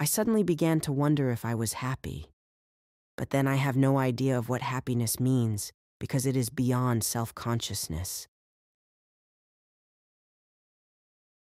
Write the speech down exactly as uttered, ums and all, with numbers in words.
I suddenly began to wonder if I was happy. But then I have no idea of what happiness means because it is beyond self-consciousness.